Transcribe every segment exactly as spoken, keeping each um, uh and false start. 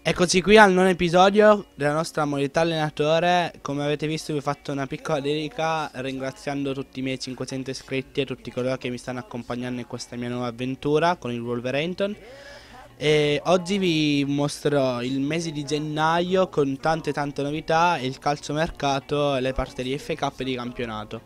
Eccoci qui al nono episodio della nostra modalità allenatore. Come avete visto vi ho fatto una piccola dedica ringraziando tutti i miei cinquecento iscritti e tutti coloro che mi stanno accompagnando in questa mia nuova avventura con il Wolverhampton. E oggi vi mostrerò il mese di gennaio con tante tante novità, il calciomercato e le partite di F A Cup e di campionato.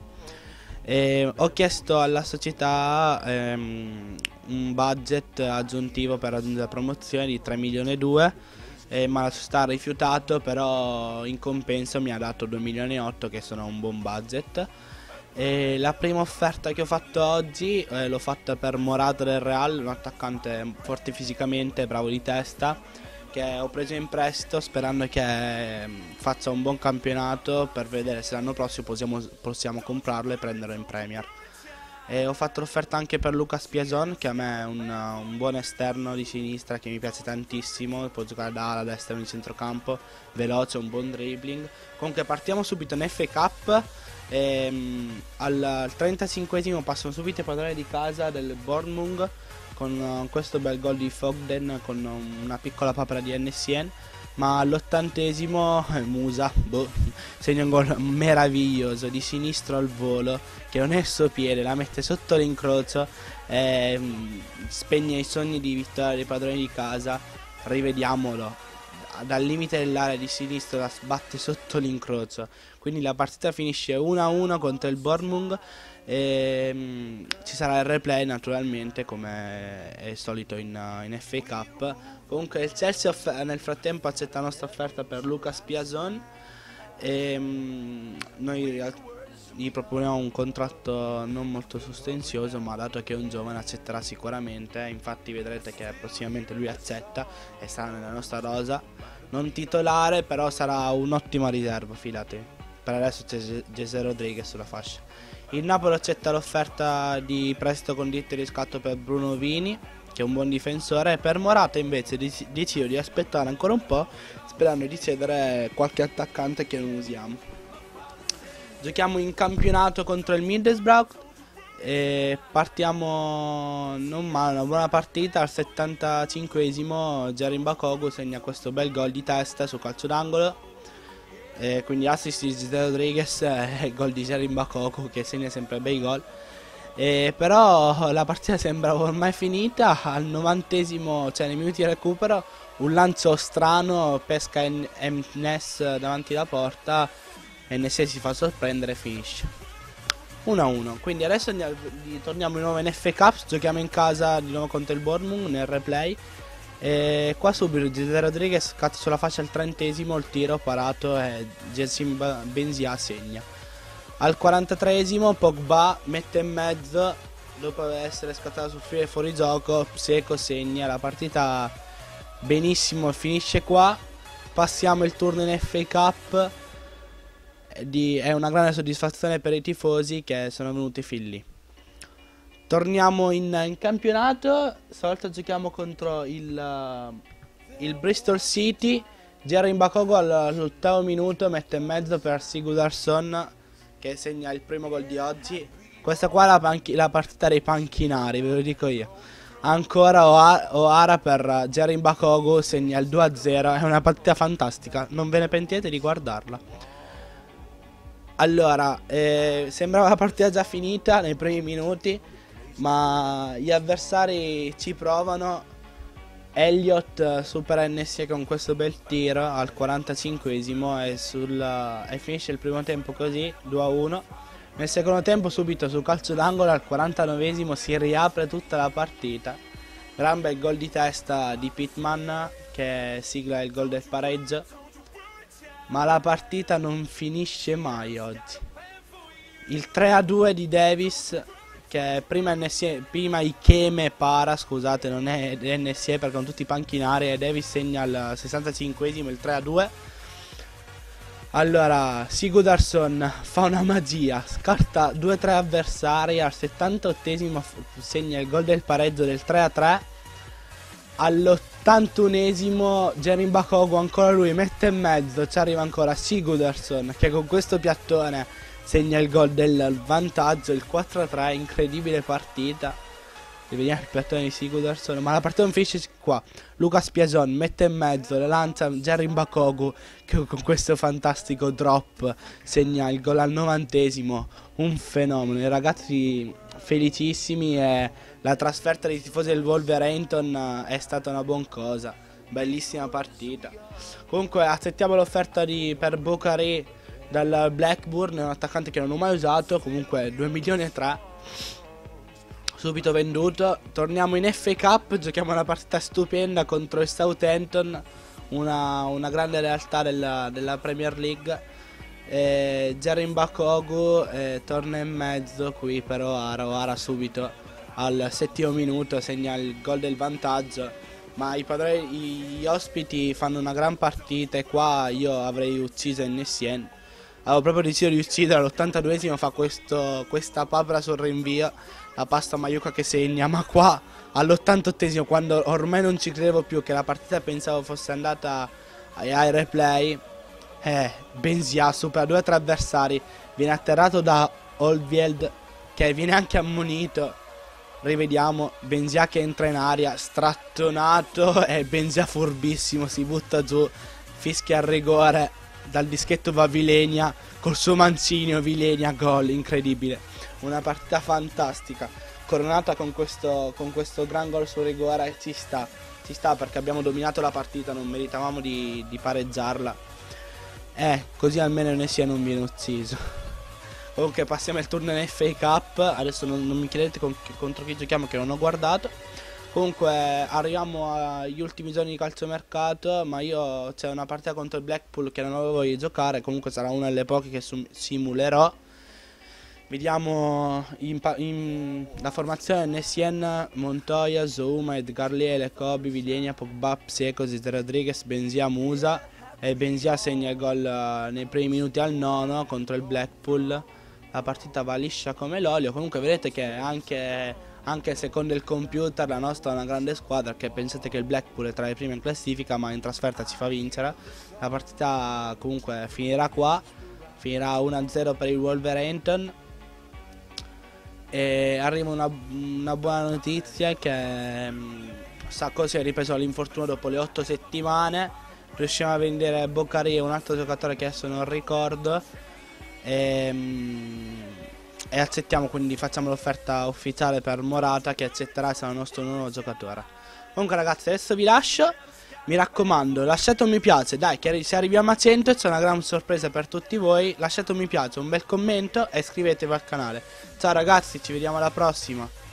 E ho chiesto alla società ehm, un budget aggiuntivo per raggiungere la promozione di tre milioni e due, eh, ma la società ha rifiutato, però in compenso mi ha dato due milioni e otto, che sono un buon budget. E la prima offerta che ho fatto oggi eh, l'ho fatta per Morata del Real, un attaccante forte fisicamente, bravo di testa, che ho preso in prestito sperando che eh, faccia un buon campionato per vedere se l'anno prossimo possiamo, possiamo comprarlo e prenderlo in Premier. E ho fatto l'offerta anche per Lucas Piazon, che a me è un, un buon esterno di sinistra che mi piace tantissimo, può giocare da ala, destra, in centrocampo, veloce, un buon dribbling. Comunque partiamo subito in F A Cup. Ehm, al, al trentacinquesimo passano subito i padroni di casa del Bournemouth con uh, questo bel gol di Fogden con uh, una piccola papera di N S N. Ma all'ottantesimo eh, Musa boh, segna un gol meraviglioso di sinistro al volo, che non è il suo piede, la mette sotto l'incrocio e mm, spegne i sogni di vittoria dei padroni di casa. Rivediamolo, dal limite dell'area di sinistra la sbatte sotto l'incrocio. Quindi la partita finisce uno a uno contro il Bournemouth e mh, ci sarà il replay naturalmente, come è solito in, in F A Cup. Comunque il Chelsea nel frattempo accetta la nostra offerta per Lucas Piazon e mh, noi gli proponiamo un contratto non molto sostanzioso, ma dato che è un giovane accetterà sicuramente. Infatti vedrete che prossimamente lui accetta e sarà nella nostra rosa, non titolare, però sarà un'ottima riserva, fidatevi. Per adesso c'è Jesse Rodriguez sulla fascia. Il Napoli accetta l'offerta di prestito con diritto di riscatto per Bruno Vini, che è un buon difensore, e per Morata invece decido di aspettare ancora un po', sperando di cedere qualche attaccante che non usiamo. Giochiamo in campionato contro il Middlesbrough e partiamo non male, una buona partita. Al settantacinquesimo Jerin Bakogu segna questo bel gol di testa su calcio d'angolo, e quindi assist di Jesse Rodriguez e gol di Jerin Bakogu, che segna sempre bei gol. E però la partita sembra ormai finita. Al novantesimo, cioè nei minuti di recupero, un lancio strano pesca M N E S davanti alla porta, N S si fa sorprendere e finisce uno a uno. Quindi adesso andiamo, torniamo di nuovo in F A Cup, giochiamo in casa di nuovo contro il Bournemouth nel replay. E qua subito Jesse Rodriguez scatta sulla faccia al trentesimo, il tiro parato e Jessim Benzia segna. Al quarantatreesimo Pogba mette in mezzo dopo essere scattato sul filo fuori gioco, Seco segna. La partita benissimo, finisce qua. Passiamo il turno in F A Cup. Di, è una grande soddisfazione per i tifosi che sono venuti fin lì. Torniamo in, in campionato. Stavolta giochiamo contro il, uh, il Bristol City. Jerin Bakogu all'ottavo minuto mette in mezzo per Sigurdsson, che segna il primo gol di oggi. Questa qua è la, panchi la partita dei panchinari, ve lo dico io. Ancora O'Hara per Jerin Bakogu, segna il due a zero. È una partita fantastica, non ve ne pentite di guardarla. Allora, eh, sembrava la partita già finita nei primi minuti, ma gli avversari ci provano. Elliott supera N S con questo bel tiro al quarantacinquesimo e, sul, e finisce il primo tempo così, due a uno. Nel secondo tempo subito sul calcio d'angolo al quarantanovesimo si riapre tutta la partita. Gran bel gol di testa di Pittman che sigla il gol del pareggio. Ma la partita non finisce mai oggi. Il tre a due di Davis, che prima, N S E, prima Ikeme para, scusate, non è N S E perché sono tutti panchinari, e Davis segna al sessantacinquesimo il tre a due. Allora Sigurdsson fa una magia, scarta due tre avversari. Al settantaottesimo segna il gol del pareggio del tre a tre. All'ottantunesimo Jerin Bakogu, ancora lui, mette in mezzo, ci arriva ancora Sigurdsson, che con questo piattone segna il gol del vantaggio, il quattro a tre. Incredibile partita. Rivediamo il piattone di Sigurdsson, ma la partita non finisce qua. Lucas Piason mette in mezzo, la lancia Jerry Mbakogu che con questo fantastico drop segna il gol al novantesimo. Un fenomeno, i ragazzi felicissimi e la trasferta dei tifosi del Wolverhampton è stata una buona cosa. Bellissima partita. Comunque accettiamo l'offerta di per Boccari dal Blackburn, è un attaccante che non ho mai usato, comunque due milioni e tre. Subito venduto. Torniamo in F A Cup, giochiamo una partita stupenda contro il Southampton, una, una grande realtà della, della Premier League. eh, Jerry Mbakogu eh, torna in mezzo qui, però Arawara subito al settimo minuto segna il gol del vantaggio. Ma i padroni, gli ospiti fanno una gran partita e qua io avrei ucciso Nessien. Avevo proprio deciso di uccidere, all'ottantaduesimo fa questo, questa papera sul rinvio, la pasta Maiuca che segna, ma qua all'ottantottesimo, quando ormai non ci credevo più, che la partita pensavo fosse andata ai, ai replay, eh, Benzia supera due o tre avversari, viene atterrato da Oldfield che viene anche ammonito. Rivediamo Benzia che entra in aria, strattonato, e Benzia furbissimo, si butta giù, fischia al rigore. Dal dischetto va Vilenia col suo manzino, Vilenia, gol, incredibile. Una partita fantastica, coronata con questo, con questo gran gol sul rigore. Ci sta, ci sta perché abbiamo dominato la partita, non meritavamo di, di pareggiarla. Eh, così almeno Nessia non viene ucciso. Comunque passiamo al turno in F A Cup. Adesso non, non mi chiedete con, contro chi giochiamo, che non ho guardato. Comunque arriviamo agli ultimi giorni di calciomercato, ma io c'è una partita contro il Blackpool che non avevo voglia di giocare, comunque sarà una delle poche che simulerò. Vediamo in, in, la formazione: Nessien, Montoya, Zouma, Edgar Liele, Kobe, Vilenia, Pogba, Pseco, Zidane Rodriguez, Benzia, Musa. E Benzia segna il gol uh, nei primi minuti al nono contro il Blackpool. La partita va liscia come l'olio. Comunque vedete che anche... Anche secondo il computer la nostra è una grande squadra, che pensate che il Blackpool è tra le prime in classifica, ma in trasferta ci fa vincere. La partita comunque finirà qua, finirà uno a zero per il Wolverhampton. E arriva una, una buona notizia, che um, Sacco si è ripreso all'infortunio dopo le otto settimane. Riusciamo a vendere Boccari e un altro giocatore che adesso non ricordo. E... Um, E accettiamo, quindi facciamo l'offerta ufficiale per Morata, che accetterà, sarà il nostro nuovo giocatore. Comunque ragazzi, adesso vi lascio. Mi raccomando, lasciate un mi piace, dai, che se arriviamo a cento c'è una gran sorpresa per tutti voi. Lasciate un mi piace, un bel commento e iscrivetevi al canale. Ciao ragazzi, ci vediamo alla prossima.